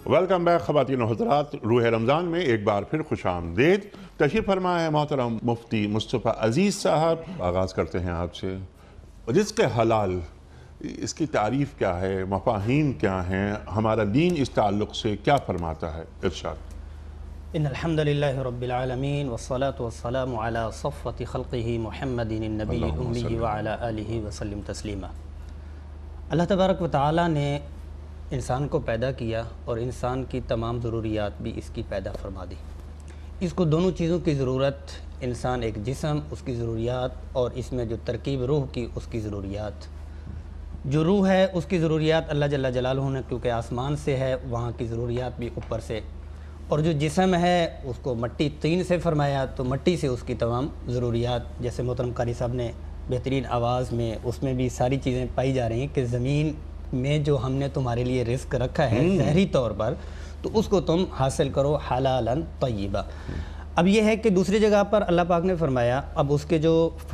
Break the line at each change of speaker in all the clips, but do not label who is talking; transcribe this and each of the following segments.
Welcome back خواتین و حضرات، روح رمضان میں ایک بار پھر خوش آمدید۔ تشریف فرما ہے محترم مفتی مصطفیٰ عزیز صاحب۔ آغاز کرتے ہیں آپ سے، رزق حلال اس کی تعریف کیا ہے، مفاہیم کیا ہیں، ہمارا دین اس تعلق سے کیا فرماتا ہے؟ ارشاد۔
ان الحمد للہ رب العالمین والصلاة والسلام علی صفوة خلقہ محمد النبی الامی وعلی آلہ وسلم تسلیما۔ اللہ تبارک و تعالیٰ نے انسان کو پیدا کیا اور انسان کی تمام ضروریات بھی اس کی پیدا فرما دی۔ اس کو دونوں چیزوں کی ضرورت، انسان ایک جسم، اس کی ضروریات، اور اس میں جو ترکیب روح کی اس کی ضروریات۔ جو روح ہے اس کی ضروریات اللہ جل جلالہ نے کیونکہ آسمان سے ہے، وہاں کی ضروریات بھی اوپر سے، اور جو جسم ہے اس کو مٹی طین سے فرمایا تو مٹی سے اس کی تمام ضروریات، جیسے محترم قاری صاحب نے بہترین آواز میں اس میں بھی ساری چیزیں پائی جا رہی ہیں کہ زمین میں جو ہم نے تمہارے لیے رزق رکھا ہے ظاہری طور پر، تو اس کو تم حاصل کرو حلالا طیبا۔ اب یہ ہے کہ دوسری جگہ پر اللہ پاک نے فرمایا، اب اس کے جو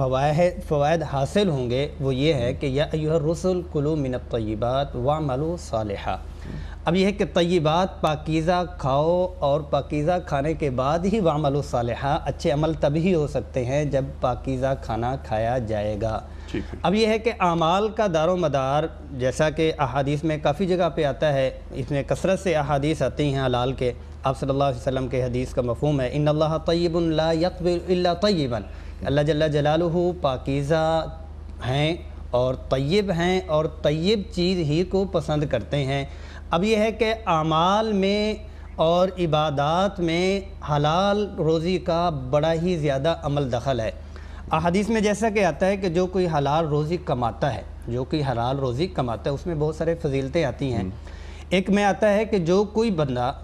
فوائد حاصل ہوں گے وہ یہ ہے کہ یا ایھا الرسل کلوا من الطیبات واعملوا صالحا۔ اب یہ ہے کہ طیبات پاکیزہ کھاؤ، اور پاکیزہ کھانے کے بعد ہی واعملوا صالحا، اچھے عمل تبھی ہو سکتے ہیں جب پاکیزہ کھانا کھایا جائے گا۔ اب یہ ہے کہ اعمال کا دار و مدار، جیسا کہ احادیث میں کافی جگہ پہ آتا ہے، اس میں کثرت سے احادیث آتی ہیں حلال کے۔ آپ صلی اللہ علیہ وسلم کے حدیث کا مفہوم ہے ان اللہ طیب لا یقبل الا طیبا، اللہ جل جلالہ پاکیزہ ہیں اور طیب ہیں، اور طیب چیز ہی کو پسند کرتے ہیں۔ اب یہ ہے کہ اعمال میں اور عبادات میں حلال روزی کا بڑا ہی زیادہ عمل دخل ہے۔ احادیث میں جیسا کہ آتا ہے کہ جو کوئی حلال روزی کماتا ہے، جو کوئی حلال روزی کماتا ہے، اس میں بہت سارے فضیلتیں آتی ہیں۔ ایک میں آتا ہے کہ جو کوئی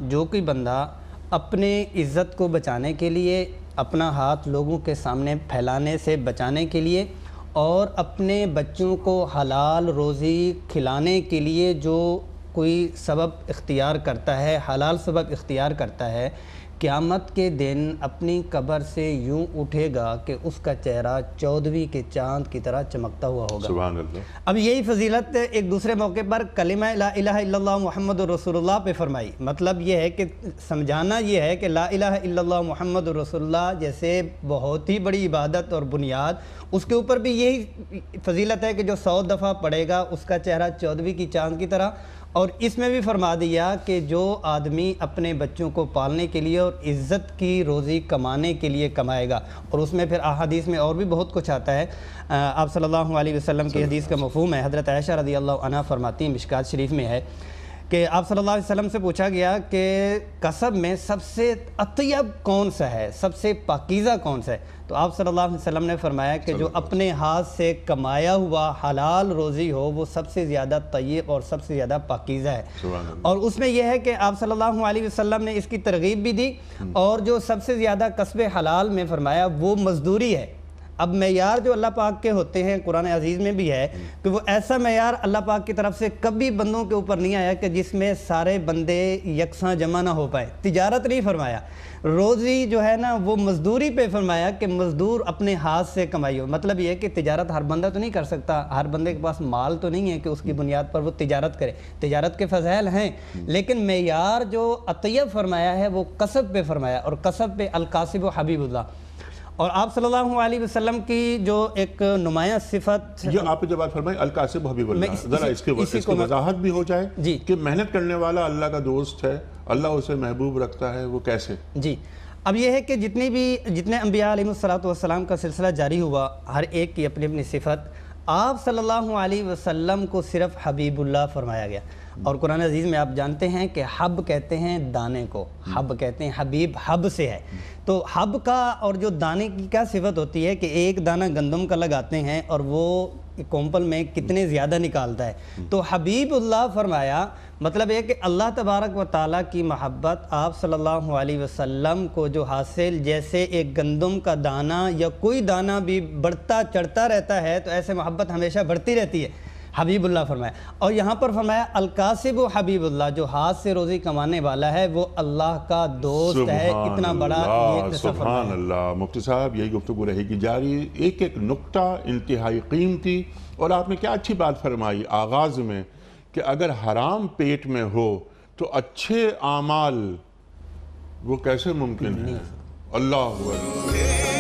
بندہ اپنے عزت کو بچانے کے لیے، اپنا ہاتھ لوگوں کے سامنے پھیلانے سے بچانے کے لیے، اور اپنے بچوں کو حلال روزی کھلانے کے لیے جو کوئی سبب اختیار کرتا ہے، حلال سبب اختیار کرتا ہے، قیامت کے دن اپنی قبر سے یوں اٹھے گا کہ اس کا چہرہ 14ویں کے چاند کی طرح چمکتا ہوا ہوگا۔
سبحان اللہ۔
اب یہی فضیلت ایک دوسرے موقع پر کلمہ لا الہ الا اللہ محمد رسول اللہ پہ فرمائی۔ مطلب یہ ہے کہ سمجھانا یہ ہے کہ لا الہ الا اللہ محمد رسول اللہ جیسے بہت ہی بڑی عبادت اور بنیاد، اس کے اوپر بھی یہی فضیلت ہے کہ جو 100 دفعہ پڑھے گا اس کا چہرہ 14ویں کی چاند کی طرح۔ اور اس میں بھی فرما دیا کہ جو آدمی اپنے بچوں کو پالنے کے لیے اور عزت کی روزی کمانے کے لیے کمائے گا، اور اس میں پھر احادیث میں اور بھی بہت کچھ آتا ہے۔ آپ صلی اللہ علیہ وسلم کی حدیث کا مفہوم ہے، حضرت عائشہ رضی اللہ عنہ فرماتی ہیں، مشکات شریف میں ہے کہ آپ صلی اللہ علیہ وسلم سے پوچھا گیا کہ کسب میں سب سے اطیب کون سا ہے، سب سے پاکیزہ کون سا ہے؟ تو آپ صلی اللہ علیہ وسلم نے فرمایا کہ جو اپنے ہاتھ سے کمایا ہوا حلال روزی ہو وہ سب سے زیادہ طیب اور سب سے زیادہ پاکیزہ ہے۔ اور اس میں یہ ہے کہ آپ صلی اللہ علیہ وسلم نے اس کی ترغیب بھی دی، اور جو سب سے زیادہ کسب حلال میں فرمایا وہ مزدوری ہے۔ اب معیار جو اللہ پاک کے ہوتے ہیں قرآن عزیز میں بھی ہے کہ وہ ایسا معیار اللہ پاک کی طرف سے کبھی بندوں کے اوپر نہیں آیا کہ جس میں سارے بندے یکساں جمع نہ ہو پائیں۔ تجارت نہیں فرمایا، روزی جو ہے نا وہ مزدوری پہ فرمایا کہ مزدور اپنے ہاتھ سے کمائی ہو۔ مطلب یہ ہے کہ تجارت ہر بندہ تو نہیں کر سکتا، ہر بندے کے پاس مال تو نہیں ہے کہ اس کی بنیاد پر وہ تجارت کرے۔ تجارت کے فضائل ہیں، لیکن معیار جو اطیب فرمایا ہے وہ کسب پہ فرمایا، اور کسب پہ الکاسب و حبیب اللہ۔ اور آپ صلی اللہ علیہ وسلم کی جو ایک نمایاں صفت،
یہ آپ جب بات فرمائیں الکاسب حبیب اللہ، ذرا اس کی وضاحت بھی ہو جائے
جی
کہ محنت کرنے والا اللہ کا دوست ہے، اللہ اسے محبوب رکھتا ہے، وہ کیسے؟
جی اب یہ ہے کہ جتنے انبیاء علیہ السلام کا سلسلہ جاری ہوا، ہر ایک کی اپنی اپنی صفت۔ آپ صلی اللہ علیہ وسلم کو صرف حبیب اللہ فرمایا گیا، اور قرآن عزیز میں آپ جانتے ہیں کہ حب کہتے ہیں دانے کو، حب کہتے ہیں، حبیب حب سے ہے۔ تو حب کا اور جو دانے کی کیا صفت ہوتی ہے کہ ایک دانہ گندم کا لگاتے ہیں اور وہ کومپل میں کتنے زیادہ نکالتا ہے۔ تو حبیب اللہ فرمایا، مطلب ہے کہ اللہ تبارک و تعالیٰ کی محبت آپ صلی اللہ علیہ وسلم کو جو حاصل، جیسے ایک گندم کا دانہ یا کوئی دانہ بھی بڑھتا چڑھتا رہتا ہے تو ایسے محبت ہمیشہ بڑھتی رہتی ہے، حبیب اللہ فرمایا۔ اور یہاں پر فرمایا الکاسب و حبیب اللہ، جو ہاتھ سے روزی کمانے والا ہے وہ اللہ کا دوست ہے۔ اتنا بڑا یہ
سبحان اللہ۔ مفتی صاحب یہی گفتگو رہے گی جاری، ایک ایک نقطہ انتہائی قیمتی، اور آپ نے کیا اچھی بات فرمائی آغاز میں کہ اگر حرام پیٹ میں ہو تو اچھے اعمال وہ کیسے ممکن ہیں؟ اللہ اکبر۔